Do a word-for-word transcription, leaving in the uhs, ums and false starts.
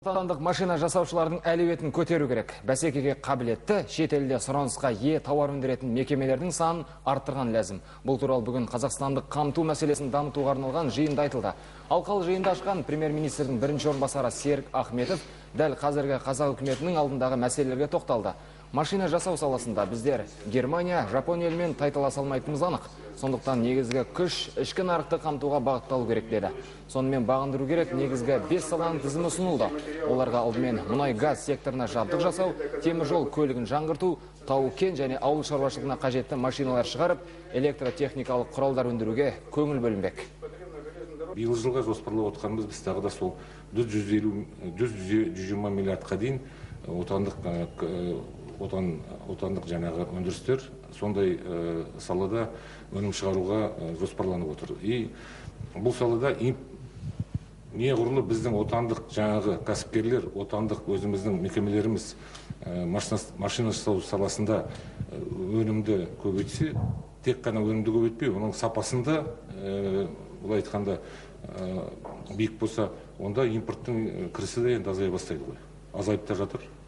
Отандық машина жасаушылардың әлеуетін көтеру керек. Бәсекеге қабілетті, шетелде сұранысқа ие тауар өндіретін мекемелердің санын арттырған ләзім. Бұл туралы бүгін қазақстандық қамту мәселесін дамытуға арналған жиында айтылды. Алқалы жиында ашқан премьер-министрдің бірінші орынбасары Серік Ахметов дәл қазіргі қазақ үкіметінің алдындағы мәселелерге тоқталды. Машина жасау саласында біздер Германия, Жапония елмен тайталаса алмайтынымыз анық. Сондықтан негізгі күш ішкі нарықты қамтуға бағытталу керек деді. Сонымен бағындыру керек негізгі бес саланың тізімі ұсынылды. Оларға алдымен мұнай газ секторына жабдық жасау, темір жол көлігін жаңғырту, тау-кен және ауыл шаруашылығына қажетті машиналар шығарып, электротехникалық құралдар өндіруге көңіл бөлінбек. Биыл жылға жоспарлап отқанымыз біз тағы да сол жүз елу жүз жиырма миллиардқа дейін отандық отан отандық жаңағы өндірістер сондай салада өнім шығаруға жоспарланып отыр. И бұл салада неғұрлым біздің отандық жаңағы кәсіпкерлер, отандық өзіміздің мекемелеріміз машина жасау саласында өнімді көбейтсе, тек қана өнімді көбейтпей, оның сапасында былай айтқанда биік болса, онда импорттың кірісі де енді азая бастайды ғой. Азайып та жатыр.